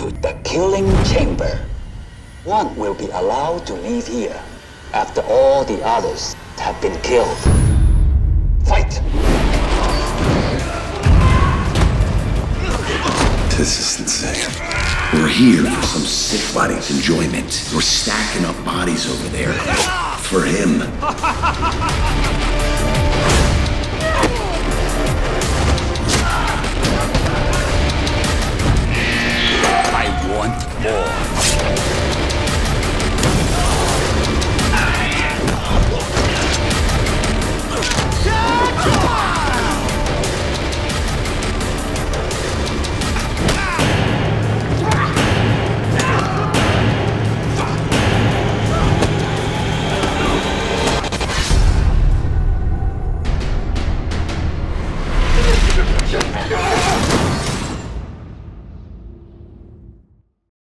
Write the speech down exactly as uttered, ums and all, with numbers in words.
to the killing chamber. One will be allowed to leave here after all the others have been killed. Fight! This is insane. We're here for some sick body's enjoyment. We're stacking up bodies over there for him.